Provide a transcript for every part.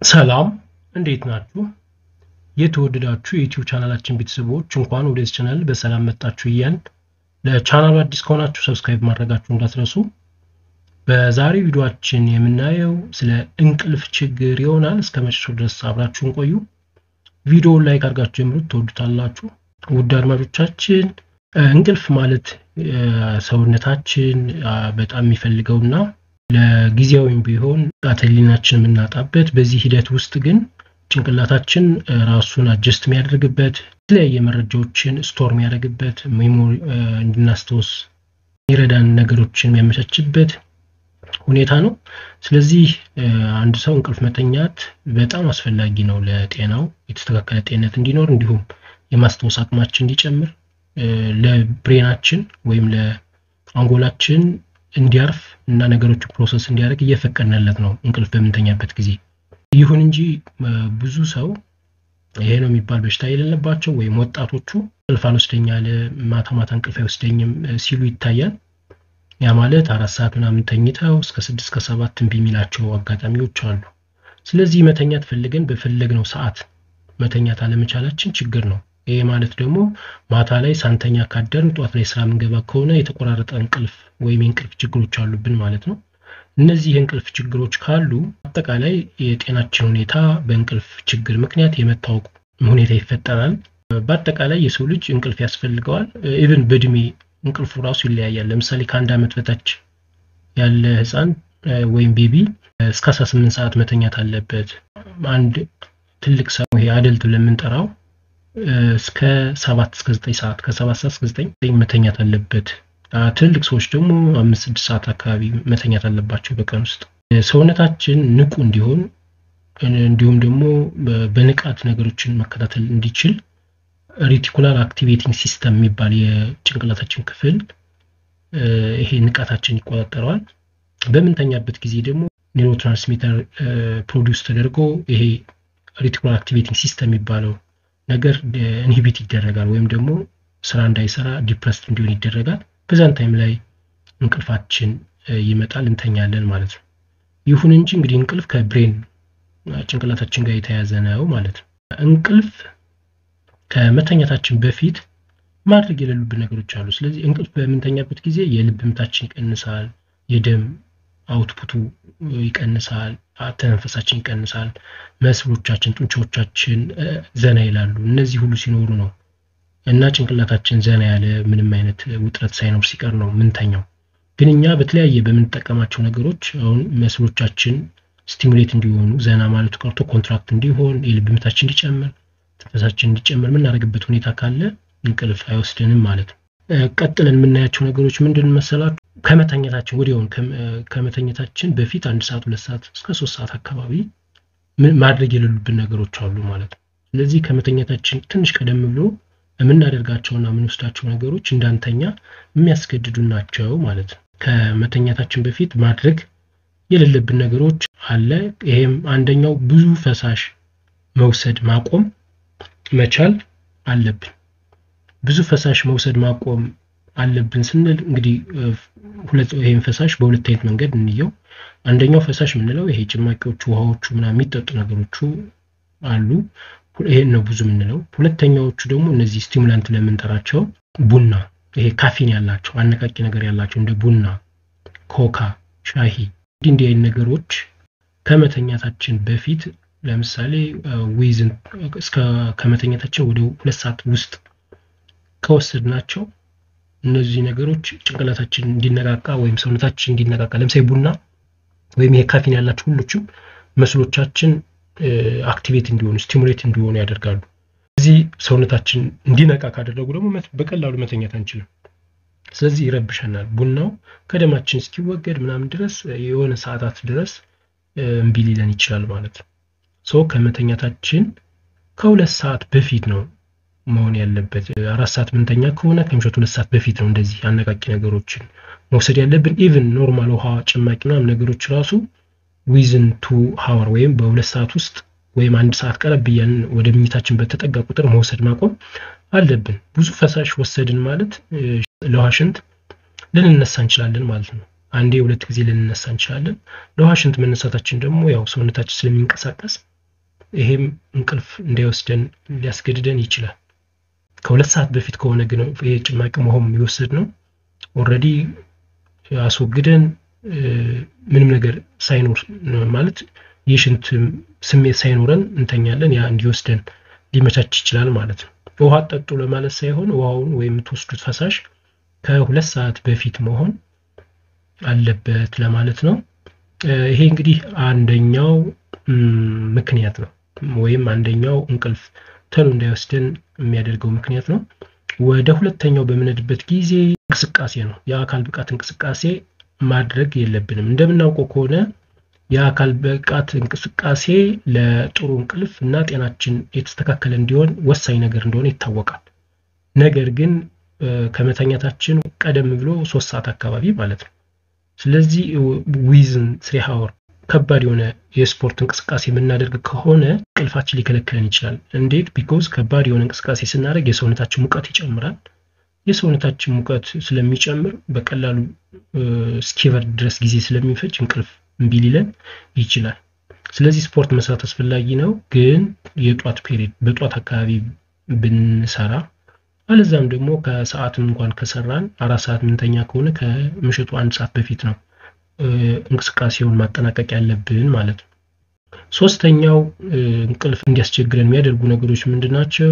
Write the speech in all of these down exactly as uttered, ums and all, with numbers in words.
ሰላም እንዴት ናችሁ? የተወደዳችሁ የዩቲዩብ ቻናላችን ቤተሰቦች እንኳን ወደዚህ ቻናል በሰላም መጣችሁ እያልን ለቻናሉ አዲስ ከሆናችሁ ሰብስክራይብ ማድረጋችሁ እንዳትረሱ። በዛሬው ቪዲዮአችን የምናየው ስለ እንቅልፍ ችግር ይሆናል። እስከ መጨረሻው ድረስ አብራችሁን ቆዩ። ቪዲዮውን ላይክ አድርጋችሁ ጀምሩት፣ ትወዱታላችሁ። ውድ አድማጮቻችን እንቅልፍ ማለት ሰውነታችን በጣም የሚፈልገውና ለጊዜያዊም ቢሆን አተሊናችን የምናጣበት በዚህ ሂደት ውስጥ ግን ጭንቅላታችን ራሱን አጀስት የሚያደርግበት የተለያየ መረጃዎችን ስቶር የሚያደርግበት ሜሞሪ እንድናስተውስ ይረዳን ነገሮችን የሚያመቻችበት ሁኔታ ነው። ስለዚህ አንድ ሰው እንቅልፍ መተኛት በጣም አስፈላጊ ነው ለጤናው የተስተካከለ ጤንነት እንዲኖር እንዲሁም የማስተዋስ አቅማችን እንዲጨምር ለብሬናችን ወይም ለአንጎላችን እንዲያርፍ እና ነገሮች ፕሮሰስ እንዲያደርግ እየፈቀድንለት ነው እንቅልፍ በመተኛበት ጊዜ። ይሁን እንጂ ብዙ ሰው ይሄ ነው የሚባል በሽታ የሌለባቸው ወይም ወጣቶቹ እንቅልፍ አልወስደኝ አለ ማታ ማታ እንቅልፍ አይወስደኝም ሲሉ ይታያል። ያ ማለት አራት ሰዓት ምናምን ተኝተው እስከ ስድስት እስከ ሰባት እምቢ የሚላቸው አጋጣሚዎች አሉ። ስለዚህ መተኛት ፈልገን በፈለግነው ሰዓት መተኛት አለመቻላችን ችግር ነው። ይሄ ማለት ደግሞ ማታ ላይ ሳንተኛ ካደርን ጧት ላይ ስራ ምንገባ ከሆነ የተቆራረጠ እንቅልፍ ወይም የእንቅልፍ ችግሮች አሉብን ማለት ነው። እነዚህ የእንቅልፍ ችግሮች ካሉ አጠቃላይ የጤናችን ሁኔታ በእንቅልፍ ችግር ምክንያት የመታወቅ ሁኔታ ይፈጠራል። በአጠቃላይ የሰው ልጅ እንቅልፍ ያስፈልገዋል። ኢቭን በእድሜ እንቅልፉ ራሱ ይለያያል። ለምሳሌ ከአንድ አመት በታች ያለ ህፃን ወይም ቤቢ እስከ አስራ ስምንት ሰዓት መተኛት አለበት። አንድ ትልቅ ሰው ይሄ አደልት ለምንጠራው እስከ ሰባት እስከ ዘጠኝ ሰዓት ከሰባት ሰዓት እስከ ዘጠኝ መተኛት አለበት። ትልቅ ሰዎች ደግሞ አምስት ስድስት ሰዓት አካባቢ መተኛት አለባቸው በቀን ውስጥ። ሰውነታችን ንቁ እንዲሆን እንዲሁም ደግሞ በንቃት ነገሮችን መከታተል እንዲችል ሬቲኩላር አክቲቬቲንግ ሲስተም የሚባል የጭንቅላታችን ክፍል ይሄ ንቃታችን ይቆጣጠራል። በመንተኛበት ጊዜ ደግሞ ኒውሮትራንስሚተር ፕሮዲዩስ ተደርጎ ይሄ ሬቲኩላር አክቲቬቲንግ ሲስተም የሚባለው ነገር ኢንሂቢት ይደረጋል ወይም ደግሞ ስራ እንዳይሰራ ዲፕረስድ እንዲሆን ይደረጋል። በዛን ታይም ላይ እንቅልፋችን ይመጣል እንተኛለን ማለት ነው። ይሁን እንጂ እንግዲህ እንቅልፍ ከብሬን ጭንቅላታችን ጋር የተያያዘ ነው ማለት ነው። እንቅልፍ ከመተኛታችን በፊት ማድረግ የሌሉብን ነገሮች አሉ። ስለዚህ እንቅልፍ በመተኛበት ጊዜ የልብ ምታችን ይቀንሳል፣ የደም አውትፑቱ ይቀንሳል፣ አተነፈሳችን ይቀንሳል፣ መስሎቻችን ጡንቻዎቻችን ዘና ይላሉ። እነዚህ ሁሉ ሲኖሩ ነው እና ጭንቅላታችን ዘና ያለ ምንም አይነት ውጥረት ሳይኖር ሲቀር ነው ምንተኛው። ግን እኛ በተለያየ በመንጠቀማቸው ነገሮች አሁን መስሎቻችን ስቲሙሌት እንዲሆኑ ዘና ማለቱ ቀርቶ ኮንትራክት እንዲሆን የልብ ምታችን እንዲጨምር ተፈሳችን እንዲጨምር ምናረግበት ሁኔታ ካለ እንቅልፍ አይወስደንም ማለት ነው። ቀጥለን የምናያቸው ነገሮች ምንድን መሰላችሁ? ከመተኛታችን ወዲያውን ከመተኛታችን በፊት አንድ ሰዓት ሁለት ሰዓት እስከ ሶስት ሰዓት አካባቢ ማድረግ የሌሉብን ነገሮች አሉ ማለት ነው። ስለዚህ ከመተኛታችን ትንሽ ቀደም ብሎ የምናደርጋቸውና የምንወስዳቸው ነገሮች እንዳንተኛ የሚያስገድዱ ናቸው ማለት ነው። ከመተኛታችን በፊት ማድረግ የሌለብን ነገሮች አለ። ይሄም አንደኛው ብዙ ፈሳሽ መውሰድ ማቆም መቻል አለብን። ብዙ ፈሳሽ መውሰድ ማቆም አለብን ስንል እንግዲህ ሁለት ይሄን ፈሳሽ በሁለት አይነት መንገድ እንየው። አንደኛው ፈሳሽ ምንለው ይሄ ጭማቂዎቹ ውሃዎቹ ምናምን የሚጠጡ ነገሮቹ አሉ፣ ይሄን ነው ብዙ ምንለው። ሁለተኛዎቹ ደግሞ እነዚህ ስቲሙላንት ለምንጠራቸው ቡና፣ ይሄ ካፊን ያላቸው አነቃቂ ነገር ያላቸው እንደ ቡና፣ ኮካ፣ ሻሂ እንዲህ አይነት ነገሮች ከመተኛታችን በፊት ለምሳሌ ዊዝን እስከ ከመተኛታችን ወደ ሁለት ሰዓት ውስጥ ከወሰድናቸው እነዚህ ነገሮች ጭንቅላታችን እንዲነቃቃ ወይም ሰውነታችን እንዲነቃቃ ለምሳሌ ቡና ወይም ይሄ ካፊን ያላቸው ሁሉም መስሎቻችን አክቲቬት እንዲሆኑ ስቲሙሌት እንዲሆኑ ያደርጋሉ። ስለዚህ ሰውነታችን እንዲነቃ ካደረጉ ደግሞ በቀላሉ መተኛት አንችልም። ስለዚህ ይረብሸናል። ቡናው ከደማችን እስኪወገድ ምናምን ድረስ የሆነ ሰዓታት ድረስ እምቢ ሊለን ይችላል ማለት ነው። ሶ ከመተኛታችን ከሁለት ሰዓት በፊት ነው መሆን ያለበት። አራት ሰዓት ምንተኛ ከሆነ ከምሽቱ ሁለት ሰዓት በፊት ነው እንደዚህ አነቃቂ ነገሮችን መውሰድ ያለብን። ኢቭን ኖርማል ውሃ ጭማቂ ምናምን ነገሮች ራሱ ዊዝን ቱ ሃወር ወይም በሁለት ሰዓት ውስጥ ወይም አንድ ሰዓት ቀረብ ብለን ወደ ምኝታችን በተጠጋ ቁጥር መውሰድ ማቆም አለብን። ብዙ ፈሳሽ ወሰድን ማለት ለዋሽንት ልንነሳ እንችላለን ማለት ነው። አንዴ ሁለት ጊዜ ልንነሳ እንችላለን። ለዋሽንት መነሳታችን ደግሞ ያው ሰውነታችን ስለሚንቀሳቀስ ይሄም እንቅልፍ እንዳይወስደን ሊያስገድደን ይችላል። ከሁለት ሰዓት በፊት ከሆነ ግን ይሄ ጭማቂ መሆን የሚወሰድ ነው ኦሬዲ አስወግደን ምንም ነገር ሳይኖር ማለት የሽንት ስሜት ሳይኖረን እንተኛለን ያ እንዲወስደን ሊመቻች ይችላል ማለት ነው። ውሃ ጠጡ ለማለት ሳይሆን ውሃውን ወይም የምትወስዱት ፈሳሽ ከሁለት ሰዓት በፊት መሆን አለበት ለማለት ነው። ይሄ እንግዲህ አንደኛው ምክንያት ነው ወይም አንደኛው እንቅልፍ ተሎ እንዳይወስደን የሚያደርገው ምክንያት ነው። ወደ ሁለተኛው በመነድበት ጊዜ እንቅስቃሴ ነው። የአካል ብቃት እንቅስቃሴ ማድረግ የለብንም። እንደምናውቀው ከሆነ የአካል ብቃት እንቅስቃሴ ለጥሩ እንቅልፍ እና ጤናችን የተስተካከለ እንዲሆን ወሳኝ ነገር እንደሆነ ይታወቃል። ነገር ግን ከመተኛታችን ቀደም ብሎ ሶስት ሰዓት አካባቢ ማለት ነው። ስለዚህ ዊዝን three hour ከባድ የሆነ የስፖርት እንቅስቃሴ የምናደርግ ከሆነ እንቅልፋችን ሊከለክለን ይችላል። እንዴት? ቢኮዝ ከባድ የሆነ እንቅስቃሴ ስናደርግ የሰውነታችን ሙቀት ይጨምራል። የሰውነታችን ሙቀት ስለሚጨምር በቀላሉ እስኪበርድ ድረስ ጊዜ ስለሚፈጅ እንቅልፍ እምቢ ሊለን ይችላል። ስለዚህ ስፖርት መስራት አስፈላጊ ነው፣ ግን የጧት ፔሪድ በጧት አካባቢ ብንሰራ አለዛም ደግሞ ከሰዓትም እንኳን ከሰራን አራት ሰዓት ምንተኛ ከሆነ ከምሽቱ አንድ ሰዓት በፊት ነው እንቅስቃሴውን ማጠናቀቅ ያለብን ማለት ነው። ሶስተኛው እንቅልፍ እንዲያስቸግረን የሚያደርጉ ነገሮች ምንድናቸው?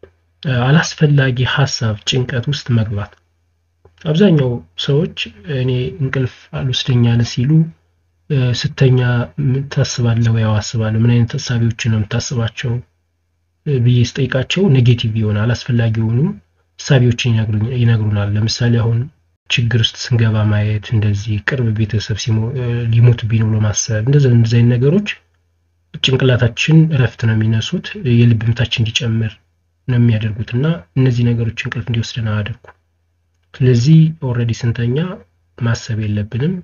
አላስፈላጊ ሐሳብ ጭንቀት ውስጥ መግባት። አብዛኛው ሰዎች እኔ እንቅልፍ አልወስደኝ አለ ሲሉ ስተኛ ምን ታስባለህ ወይ አስባለሁ ምን አይነት ሐሳቦችን ነው የምታስባቸው ብዬ ስጠይቃቸው ኔጌቲቭ ይሆናል አላስፈላጊ ሆኑ ሐሳቦችን ይነግሩናል። ለምሳሌ አሁን ችግር ውስጥ ስንገባ ማየት እንደዚህ ቅርብ ቤተሰብ ሊሞት ቢኖር ብሎ ማሰብ እንደዚህ እንደዚህ ነገሮች ጭንቅላታችን ረፍት ነው የሚነሱት የልብ ምታችን እንዲጨምር ነው የሚያደርጉትና እነዚህ ነገሮች እንቅልፍ እንዲወስደን አያደርጉ። ስለዚህ ኦሬዲ ስንተኛ ማሰብ የለብንም።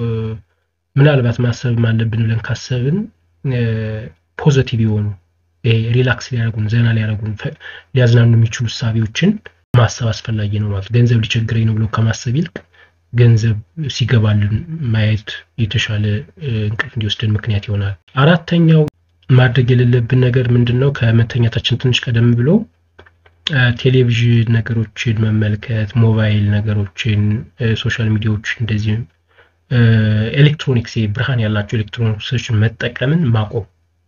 ምናልባት ማሰብ ማለብን ብለን ካሰብን ፖዚቲቭ የሆኑ ሪላክስ ሊያደርጉን ዘና ሊያደርጉን ሊያዝናኑ የሚችሉ ሐሳቦችን ማሰብ አስፈላጊ ነው ማለት። ገንዘብ ሊቸግረኝ ነው ብሎ ከማሰብ ይልቅ ገንዘብ ሲገባልን ማየት የተሻለ እንቅልፍ እንዲወስደን ምክንያት ይሆናል። አራተኛው ማድረግ የሌለብን ነገር ምንድነው? ከመተኛታችን ትንሽ ቀደም ብሎ ቴሌቪዥን ነገሮችን መመልከት፣ ሞባይል ነገሮችን፣ ሶሻል ሚዲያዎች እንደዚህ ኤሌክትሮኒክስ ብርሃን ያላቸው ኤሌክትሮኒክሶችን መጠቀምን ማቆም።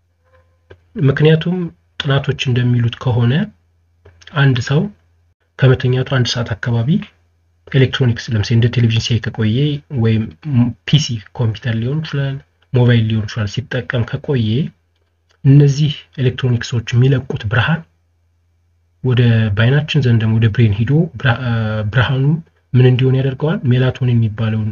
ምክንያቱም ጥናቶች እንደሚሉት ከሆነ አንድ ሰው ከመተኛቱ አንድ ሰዓት አካባቢ ኤሌክትሮኒክስ ለምሳሌ እንደ ቴሌቪዥን ሲያይ ከቆየ ወይም ፒሲ ኮምፒውተር ሊሆን ይችላል ሞባይል ሊሆን ይችላል ሲጠቀም ከቆየ እነዚህ ኤሌክትሮኒክሶች የሚለቁት ብርሃን ወደ ባይናችን ዘንድ ወደ ብሬን ሂዶ ብርሃኑ ምን እንዲሆን ያደርገዋል? ሜላቶኒን የሚባለውን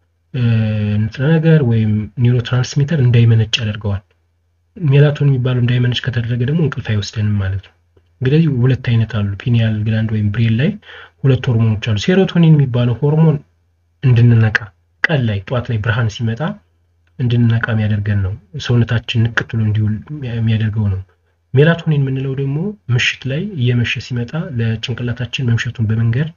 ንጥረ ነገር ወይም ኒውሮትራንስሚተር እንዳይመነጭ ያደርገዋል። ሜላቶኒን የሚባለው እንዳይመነጭ ከተደረገ ደግሞ እንቅልፍ አይወስደንም ማለት ነው። እንግዲህ ሁለት አይነት አሉ። ፒኒያል ግላንድ ወይም ብሬን ላይ ሁለት ሆርሞኖች አሉ። ሴሮቶኒን የሚባለው ሆርሞን እንድንነቃ ቀን ላይ ጧት ላይ ብርሃን ሲመጣ እንድንነቃ የሚያደርገን ነው። ሰውነታችን ንቅጥሎ እንዲውል የሚያደርገው ነው። ሜላቶኒን የምንለው ደግሞ ምሽት ላይ እየመሸ ሲመጣ ለጭንቅላታችን መምሸቱን በመንገር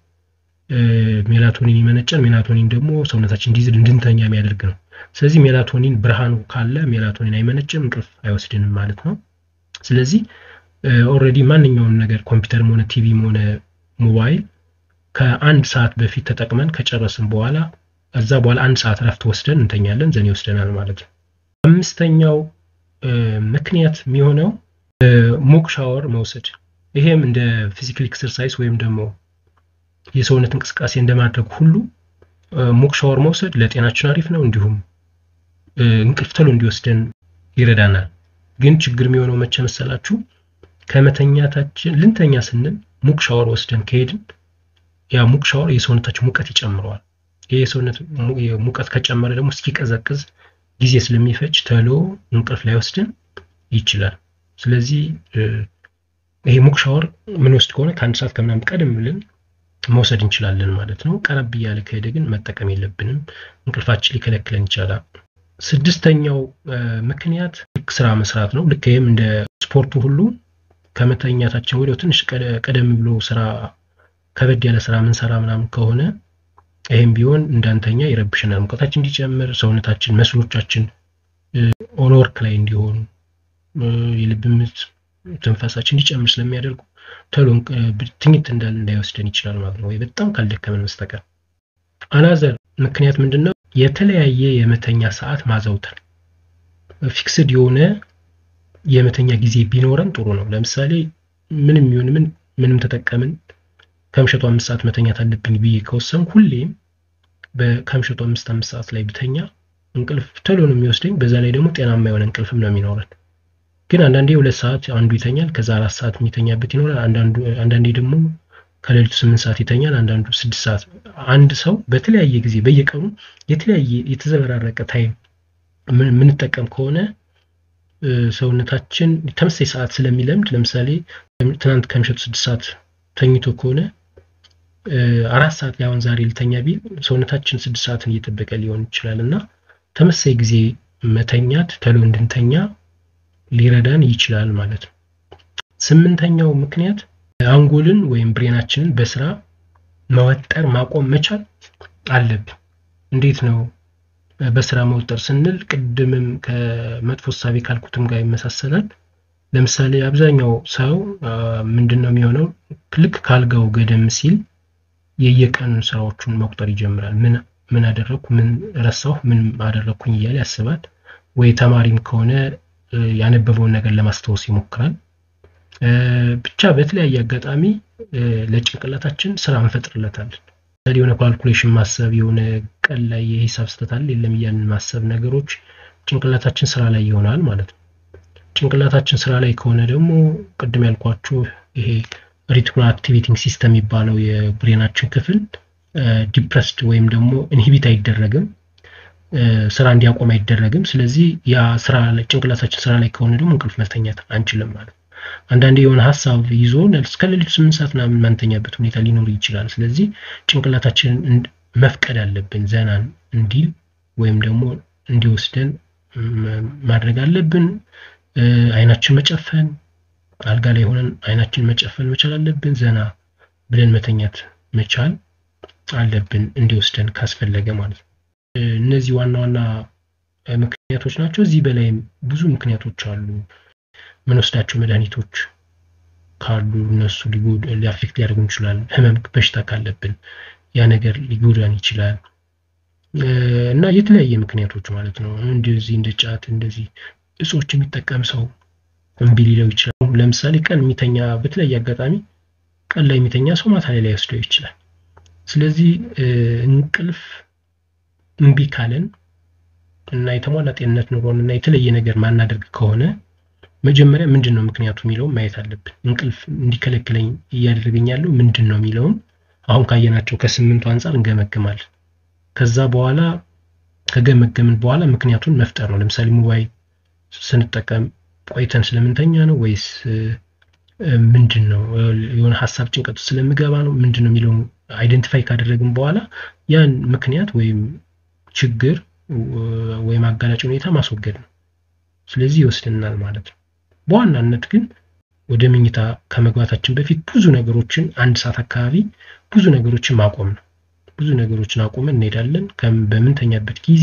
ሜላቶኒን ይመነጫል። ሜላቶኒን ደግሞ ሰውነታችን እንዲዝል እንድንተኛ የሚያደርግ ነው። ስለዚህ ሜላቶኒን ብርሃኑ ካለ ሜላቶኒን አይመነጭም፣ እንቅልፍ አይወስድንም ማለት ነው። ስለዚህ ኦሬዲ ማንኛውም ነገር ኮምፒውተርም ሆነ ቲቪም ሆነ ሞባይል ከአንድ ሰዓት በፊት ተጠቅመን ከጨረስን በኋላ እዛ በኋላ አንድ ሰዓት ረፍት ወስደን እንተኛለን፣ ዘን ይወስደናል ማለት ነው። አምስተኛው ምክንያት የሚሆነው ሙቅ ሻወር መውሰድ። ይሄም እንደ ፊዚካል ኤክሰርሳይዝ ወይም ደግሞ የሰውነት እንቅስቃሴ እንደማድረግ ሁሉ ሙቅ ሻወር መውሰድ ለጤናችን አሪፍ ነው፣ እንዲሁም እንቅልፍ ተሎ እንዲወስደን ይረዳናል። ግን ችግር የሚሆነው መቼ መሰላችሁ? ከመተኛታችን ልንተኛ ስንል ሙቅ ሻወር ወስደን ከሄድን ያ ሙቅ ሻወር የሰውነታችን ሙቀት ይጨምረዋል። የሰውነት ሙቀት ከጨመረ ደግሞ እስኪቀዘቅዝ ጊዜ ስለሚፈጅ ተሎ እንቅልፍ ላይ ወስደን ይችላል። ስለዚህ ይሄ ሙቅ ሻወር ምን ወስድ ከሆነ ከአንድ ሰዓት ከምናምን ቀደም ብለን መውሰድ እንችላለን ማለት ነው። ቀረብ ያለ ከሄደ ግን መጠቀም የለብንም፣ እንቅልፋችን ሊከለክለን ይችላል። ስድስተኛው ምክንያት ስራ መስራት ነው። ልክ ይሄም እንደ ስፖርቱ ሁሉ ከመተኛታችን ወዲያው ትንሽ ቀደም ብሎ ስራ ከበድ ያለ ስራ ምን ሰራ ምናምን ከሆነ ይሄም ቢሆን እንዳንተኛ ይረብሽናል። ሙቀታችን እንዲጨምር ሰውነታችን መስሎቻችን ኦን ወርክ ላይ እንዲሆኑ የልብ ምት ትንፋሳችን እንዲጨምር ስለሚያደርጉ ቶሎ ትኝት እንዳል እንዳይወስደን ይችላል ማለት ነው ወይ በጣም ካልደከመን መስተቀር። አናዘር ምክንያት ምንድነው? የተለያየ የመተኛ ሰዓት ማዘውተር። ፊክስድ የሆነ የመተኛ ጊዜ ቢኖረን ጥሩ ነው። ለምሳሌ ምንም ይሁን ምን ምንም ተጠቀምን ከምሽቱ አምስት ሰዓት መተኛት አለብኝ ብዬ ከወሰንኩ ሁሌም በከምሽቱ አምስት አምስት ሰዓት ላይ ብተኛ እንቅልፍ ቶሎ ነው የሚወስደኝ። በዛ ላይ ደግሞ ጤናማ የሆነ እንቅልፍም ነው የሚኖረን። ግን አንዳንዴ ሁለት ሰዓት አንዱ ይተኛል ከዛ አራት ሰዓት የሚተኛበት ይኖራል። አንዳንዱ አንዳንዴ ደግሞ ከሌሊቱ ስምንት ሰዓት ይተኛል አንዳንዱ ስድስት ሰዓት። አንድ ሰው በተለያየ ጊዜ በየቀኑ የተለያየ የተዘበራረቀ ታይም ምን ተጠቀም ከሆነ ሰውነታችን ተመሳሳይ ሰዓት ስለሚለምድ ለምሳሌ ትናንት ከምሽቱ ስድስት ሰዓት ተኝቶ ከሆነ አራት ሰዓት ላይ አሁን ዛሬ ልተኛ ቢል ሰውነታችን ስድስት ሰዓትን እየተጠበቀ ሊሆን ይችላልና ተመሳሳይ ጊዜ መተኛት ቶሎ እንድንተኛ ሊረዳን ይችላል ማለት ነው። ስምንተኛው ምክንያት አንጎልን ወይም ብሬናችንን በስራ መወጠር ማቆም መቻል አለብን። እንዴት ነው በስራ መወጠር ስንል? ቅድምም ከመጥፎ ሐሳብ ካልኩትም ጋር ይመሳሰላል። ለምሳሌ አብዛኛው ሰው ምንድነው የሚሆነው? ልክ ካልጋው ገደም ሲል የየቀኑ ስራዎቹን መቁጠር ይጀምራል። ምን ምን አደረኩ፣ ምን ረሳሁ፣ ምን አደረኩኝ እያለ ያስባል። ወይ ተማሪም ከሆነ ያነበበውን ነገር ለማስተዋወስ ይሞክራል። ብቻ በተለያየ አጋጣሚ ለጭንቅላታችን ስራ እንፈጥርለታለን። የሆነ ካልኩሌሽን ማሰብ የሆነ ቀን ላይ የሂሳብ ስህተት አለ የለም እያልን ማሰብ ነገሮች ጭንቅላታችን ስራ ላይ ይሆናል ማለት ነው። ጭንቅላታችን ስራ ላይ ከሆነ ደግሞ ቅድም ያልኳችሁ ይሄ ሪቲኩላር አክቲቬቲንግ ሲስተም የሚባለው የብሬናችን ክፍል ዲፕረስድ ወይም ደግሞ ኢንሂቢት አይደረግም፣ ስራ እንዲያቆም አይደረግም። ስለዚህ ያ ስራ ላይ ጭንቅላታችን ስራ ላይ ከሆነ ደግሞ እንቅልፍ መተኛት አንችልም ማለት ነው። አንዳንዴ የሆነ ሐሳብ ይዞ እስከ ሌሊቱ ስምንት ሰዓት ምናምን ማንተኛበት ሁኔታ ሊኖር ይችላል። ስለዚህ ጭንቅላታችንን መፍቀድ አለብን ዘናን እንዲል ወይም ደግሞ እንዲወስደን ማድረግ አለብን። አይናችን መጨፈን አልጋ ላይ ሆነን አይናችን መጨፈን መቻል አለብን። ዘና ብለን መተኛት መቻል አለብን እንዲወስደን ካስፈለገ ማለት ነው። እነዚህ ዋና ዋና ምክንያቶች ናቸው። እዚህ በላይ ብዙ ምክንያቶች አሉ። ምን ወስዳቸው መድኃኒቶች ካሉ እነሱ ሊጎድ ሊአፌክት ሊያደርጉን ይችላል። ህመም በሽታ ካለብን ያ ነገር ሊጎዳን ይችላል እና የተለያየ ምክንያቶች ማለት ነው። እንደዚህ እንደ ጫት እንደዚህ እጾች የሚጠቀም ሰው እምቢ ሊለው ይችላል። ለምሳሌ ቀን የሚተኛ በተለያየ አጋጣሚ ቀን ላይ የሚተኛ ሰው ማታ ላይ ሊወስደው ይችላል። ስለዚህ እንቅልፍ እምቢ ካለን እና የተሟላ ጤንነት ኑሮን እና የተለየ ነገር ማናደርግ ከሆነ መጀመሪያ ምንድነው ምክንያቱ የሚለው ማየት አለብን። እንቅልፍ እንዲከለክለኝ እያደረገኝ ያለው ምንድነው የሚለው አሁን ካየናቸው ከስምንቱ አንፃር እንገመግማለን። ከዛ በኋላ ከገመገምን በኋላ ምክንያቱን መፍጠር ነው። ለምሳሌ ሞባይል ስንጠቀም ቆይተን ስለምንተኛ ነው ወይስ ምንድነው የሆነ ሐሳብ ጭንቀት ስለምገባ ነው ምንድነው የሚለው አይደንቲፋይ ካደረግን በኋላ ያን ምክንያት ወይም ችግር ወይም አጋላጭ ሁኔታ ማስወገድ ነው። ስለዚህ ይወስደናል ማለት ነው። በዋናነት ግን ወደ መኝታ ከመግባታችን በፊት ብዙ ነገሮችን አንድ ሰዓት አካባቢ ብዙ ነገሮችን ማቆም ነው። ብዙ ነገሮችን አቆመን እንሄዳለን። በምንተኛበት ጊዜ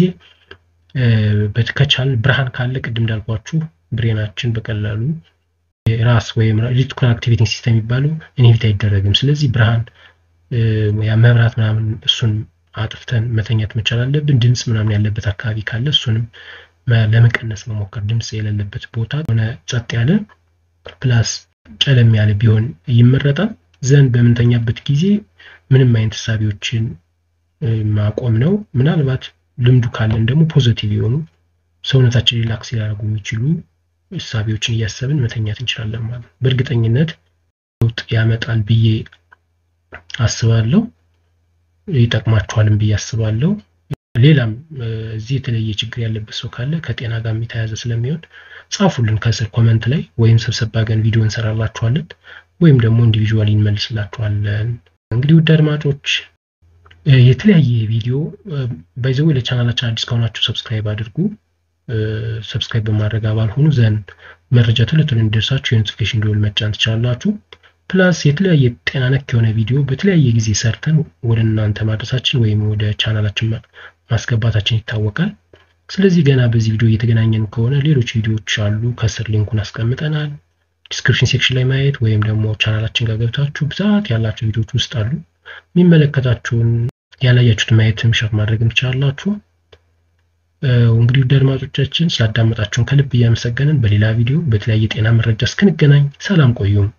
በተከቻለ ብርሃን ካለ ቅድም እንዳልኳችሁ ብሬናችን በቀላሉ ራስ ወይም ሪቲኩላር አክቲቬቲንግ ሲስተም የሚባለው ኢንሂቢት አይደረግም። ስለዚህ ብርሃን ያ መብራት ምናምን እሱን አጥፍተን መተኛት መቻል አለብን። ድምጽ ምናምን ያለበት አካባቢ ካለ እሱንም ለመቀነስ መሞከር። ድምጽ የሌለበት ቦታ ሆነ ጸጥ ያለ ፕላስ ጨለም ያለ ቢሆን ይመረጣል። ዘን በመንተኛበት ጊዜ ምንም አይነት ሐሳቦችን ማቆም ነው። ምናልባት ልምዱ ካለን ደግሞ ፖዚቲቭ የሆኑ ሰውነታችን ሪላክስ ያደርጉ የሚችሉ ሐሳቦችን እያሰብን መተኛት እንችላለን ማለት ነው። በእርግጠኝነት ለውጥ ያመጣል ብዬ አስባለሁ። ይጠቅማችኋልም ብዬ አስባለሁ። ሌላም እዚህ የተለየ ችግር ያለበት ሰው ካለ ከጤና ጋር የሚታያዘ ስለሚሆን ጻፉልን ከስር ኮሜንት ላይ ወይም ሰብሰብ አድርገን ቪዲዮ እንሰራላችኋለን ወይም ደግሞ ኢንዲቪጁዋሊ እንመልስላችኋለን። እንግዲህ ውድ አድማጮች የተለያየ ቪዲዮ ባይዘው ለቻናላችን አዲስ ከሆናችሁ ሰብስክራይብ አድርጉ። ሰብስክራይብ በማድረግ አባል ሁኑ። ዘን መረጃ ቶሎ ቶሎ እንዲደርሳችሁ የኖቲፊኬሽን ደወል መጫን ትችላላችሁ። ፕላስ የተለያየ ጤና ነክ የሆነ ቪዲዮ በተለያየ ጊዜ ሰርተን ወደ እናንተ ማድረሳችን ወይም ወደ ቻናላችን ማስገባታችን ይታወቃል። ስለዚህ ገና በዚህ ቪዲዮ እየተገናኘን ከሆነ ሌሎች ቪዲዮዎች አሉ ከስር ሊንኩን አስቀምጠናል ዲስክሪፕሽን ሴክሽን ላይ ማየት ወይም ደግሞ ቻናላችን ጋር ገብታችሁ ብዛት ያላችሁ ቪዲዮዎች ውስጥ አሉ የሚመለከታችሁን ያላያችሁት ማየትም ሼር ማድረግም ትችላላችሁ እንግዲህ ውድ አድማጮቻችን ስላዳመጣችሁን ከልብ እያመሰገንን በሌላ ቪዲዮ በተለያየ ጤና መረጃ እስክንገናኝ ሰላም ቆዩ